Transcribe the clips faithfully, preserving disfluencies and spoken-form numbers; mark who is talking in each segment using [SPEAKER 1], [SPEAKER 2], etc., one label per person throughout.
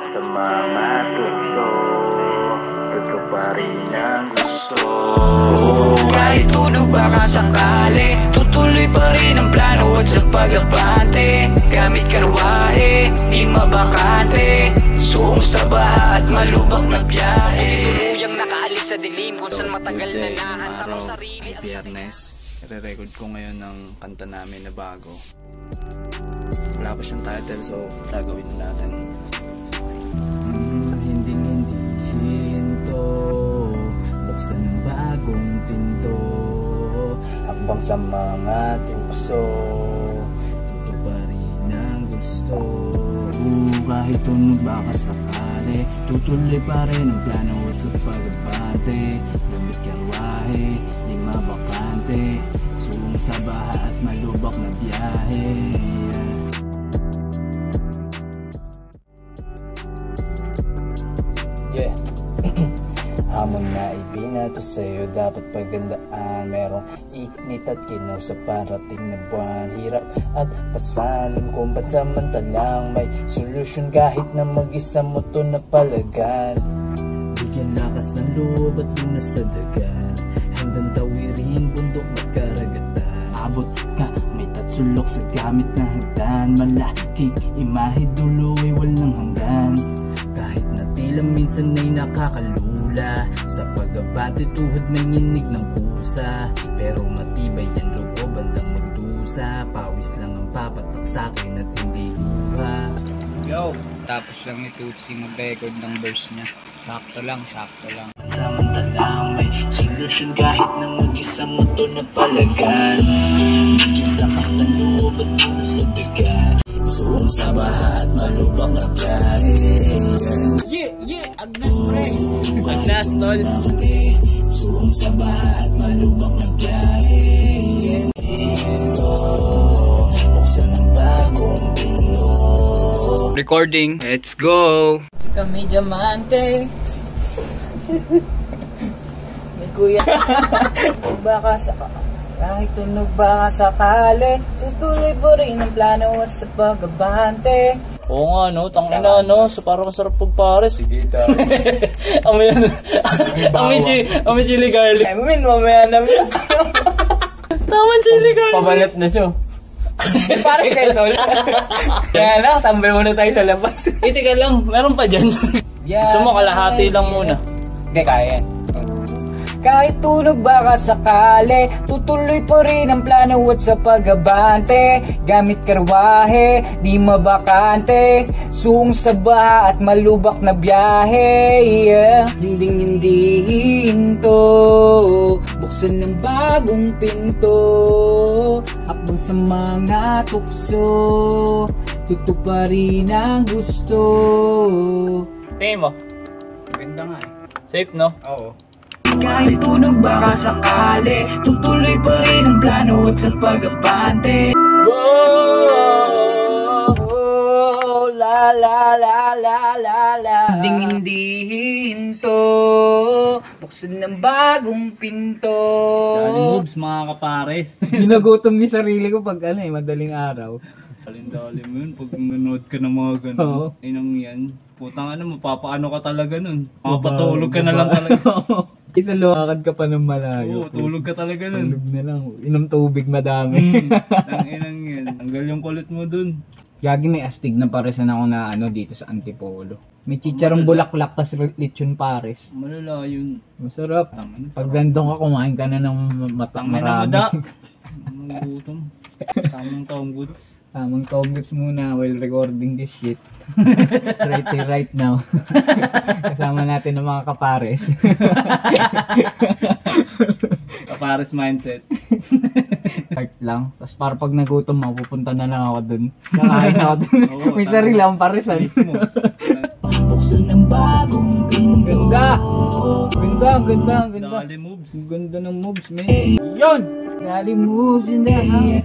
[SPEAKER 1] Sa mga tukso, gusto pa rin ang gusto.
[SPEAKER 2] Kahit tunog baka sakali, tutuloy pa rin ang plano at sa pag-abante. Gamit karwahe, di mabakante, suong sa baha at malubak na biyahe. Tuluyang nakaalis sa dilim kung saan matagal na nahanta ng sarili.
[SPEAKER 3] Ay Biyernes, re-record ko ngayon ng kanta namin na bago. Wala pa siyang title, so gagawin na natin. Hmm, hindi hindi hinto, buksan ng bagong pinto, hakbang sa mga tukso, ito pa rin ang gusto. Uh, kahit tunog baka sakali, tutuloy pa rin ang plano at sa pag-abante. Gamit karwahe, di mabakante, suong sa baha at malubak na biyahe. Yeah. Hamon na ibinato sa'yo, dapat pagandaan. Merong init at kinaw sa parating na buwan. Hirap at pasanin kung ba't samantalang may solusyon kahit na mag-isa mo to napalagan. Bigyan lakas ng loob at lunas sa dagat, handang tawirin bundok magkaragatan. Abot ka, may tatsulok sa gamit na hagdan. Malakik, imahe dulo ay walang hanggan. Kahit na tila minsan ay nakakalula, sa pag-abante tuhod may nginig ng kusa. Pero matibay yan logo bandang magdusa, pawis lang ang papatak sa'kin at hindi luha.
[SPEAKER 4] Yo, tapos lang ni Tutsi mag-record ng verse niya. Sakto lang, sakto lang.
[SPEAKER 3] Samantalang may solusyon kahit na mag-isa mo to napalagan. Bigyan lakas ng loob at muna sa dagat, suong sa baha at malubak na biyahe.
[SPEAKER 4] Yeah, yeah, Agnes pre. Agnes tol.
[SPEAKER 3] Suong sa baha at malubak na biyahe. Ito, buksan ng bagong pinto.
[SPEAKER 4] Recording, let's go.
[SPEAKER 2] Si kami diamante. Ni kuya. Baka sa kahit tunog baka sakali, tutuloy pa rin ang plano at sa pag-abante.
[SPEAKER 3] Oo nga no, tangina no, so parang masarap pagpares. Sige ta. Amoy ano? Amoy chili, amoy chili garlic.
[SPEAKER 2] Ay, min mamaya namin.
[SPEAKER 3] Tama chili garlic.
[SPEAKER 4] Pabalat na siya.
[SPEAKER 2] Para sa tol.
[SPEAKER 4] Kaya na, tambay muna tayo sa labas.
[SPEAKER 3] Eh, teka lang, meron pa dyan. Gusto mo kalahati lang muna.
[SPEAKER 2] Hindi, kaya. Kahit tunog baka sakali, tutuloy pa rin ang plano at sa pag-abante. Gamit karwahe, di mabakante, suong sa baha at malubak na biyahe. Yeah. Hinding hindi hinto, buksan ng bagong pinto, hakbang sa mga tukso, tutuparin ang gusto.
[SPEAKER 4] Tingin mo? Ganda nga eh. Safe no? Oo.
[SPEAKER 2] Kahit tunog baka sakali, tutuloy pa rin ang plano at sa pag-abante. Whoa, oh, la la la la la la. Hinding hindi hinto, buksan ng bagong pinto.
[SPEAKER 4] Galing moves mga kapares.
[SPEAKER 5] Ginagutom yung sarili ko pag ano eh, madaling araw.
[SPEAKER 4] Dali-dali mo yun, pag manood ka ng mga ganun.
[SPEAKER 5] Oo.
[SPEAKER 4] Inang yan. Putang ano, mapapaano ka talaga nun. Mapapatulog ka na lang talaga.
[SPEAKER 5] Isa lumakad ka pa ng malayo.
[SPEAKER 4] Oo, tulog ka talaga nun.
[SPEAKER 5] Tulog na lang. Inom tubig madami.
[SPEAKER 4] Hmm, ang inang yan. Tanggal yung kulit mo dun.
[SPEAKER 5] Gagi may astig na paresan ako na ano dito sa Antipolo. May chicharong bulaklak tas lechon pares.
[SPEAKER 4] Malala yun.
[SPEAKER 5] Masarap.
[SPEAKER 4] Tama na,
[SPEAKER 5] Pag
[SPEAKER 4] sarap.
[SPEAKER 5] nandun ka, kumain ka na ng matang
[SPEAKER 4] Tangin na
[SPEAKER 5] marami.
[SPEAKER 4] mada. Ang gutom. Tamang taong goods.
[SPEAKER 5] Tamang toggles muna while recording this shit. Right right now. Kasama natin ng mga kapares.
[SPEAKER 4] Kapares mindset.
[SPEAKER 5] Heart lang. Tapos para pag nagutom ako, pupunta na lang ako dun. Nakain ako dun.
[SPEAKER 4] Oo,
[SPEAKER 5] May
[SPEAKER 4] tama.
[SPEAKER 5] sarili akong paresan.
[SPEAKER 4] Mismo.
[SPEAKER 3] Buksan ng bagong pinto.
[SPEAKER 5] Ganda! Ganda, ganda, ganda.
[SPEAKER 4] Dali moves.
[SPEAKER 5] Ang ganda ng moves, man. Yun! Dali moves in the house.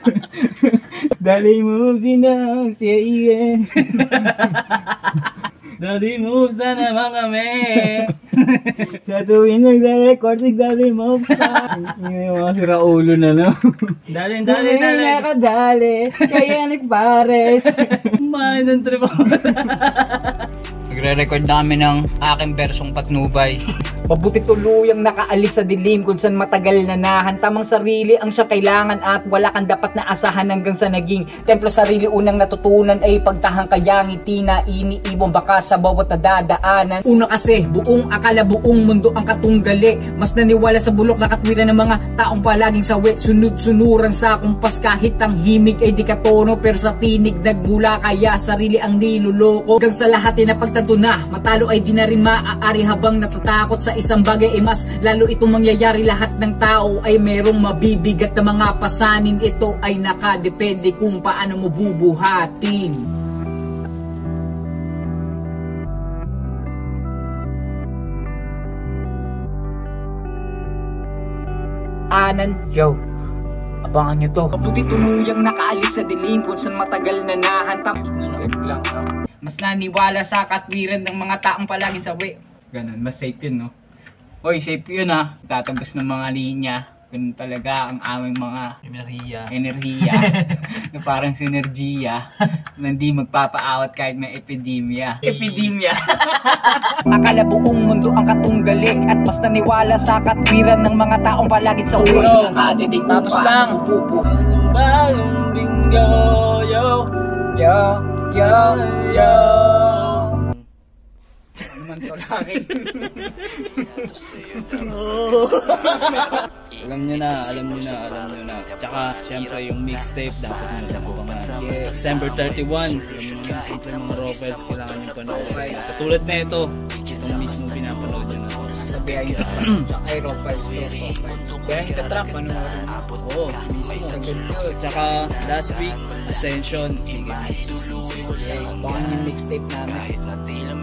[SPEAKER 5] Dali moves in the house, yeah, yeah. Daddy moves na naman kami. Sa tuwing nagre-recording, daddy moves pa. Yung mga siraulo na, no? Dali, dali, dali. Nakadali, kaya nagpares. Mahal ng trip ako.
[SPEAKER 4] Nagre-record na kami ng aking bersong patnubay.
[SPEAKER 2] Mabuti tuluyang nakaalis sa dilim kung saan matagal na nahantamang sarili ang siya kailangan at wala kang dapat na asahan hanggang sa naging templo sarili. Unang natutunan ay pagtahang kaya ngiti na iniibong baka sa bawat nadadaanan. Una kasi buong akala buong mundo ang katunggali, mas naniwala sa bulok na katwiran ng mga taong palaging sawi. Sunod-sunuran sa kumpas kahit ang himig ay di katono, pero sa tinig nagmula kaya sarili ang niluloko. Hanggang sa lahat ay napagtanto na matalo ay di na rin maaari habang natatakot sa isang bagay ay mas lalo itong mangyayari. Lahat ng tao ay merong mabibigat na mga pasanin. Ito ay nakadepende kung paano mo bubuhatin. Anan, yo, abangan nyo to. Mabuti tuluyang nakaalis sa dilim kung saan matagal na nahantam. Lang, mas naniwala sa katwiran ng mga taong palaging sawi.
[SPEAKER 4] Ganun, mas safe yun, no? Oy, safe yun, ha? Tatambas ng mga linya. Ganun talaga ang aming mga enerhiya. Enerhiya. Na parang sinergiya. Na hindi magpapaawat kahit may epidemya. Epidemya.
[SPEAKER 2] Akala buong mundo ang katunggali at mas naniwala sa katwiran ng mga taong palaging sawi.
[SPEAKER 5] Tapos lang. Bagong bingo, yo.
[SPEAKER 2] Yo, yo, yo.
[SPEAKER 4] Naman to laki.
[SPEAKER 3] Alam nyo na, alam nyo na, alam nyo na. Tsaka, syempre yung mixtape, dapat nyo lang abangan. Yeah. December thirty-first, yung mga, yung mga Rockfels, kailangan yung panoorin. Katulad na ito, itong mismo pinapanood nyo na to.
[SPEAKER 2] Sa Behind the Track, tsaka ay Rockfels to. Behind the Track, ano mo rin?
[SPEAKER 3] Oo, mismo. Tsaka, last week, Ascension,
[SPEAKER 2] Baka yung mixtape namin.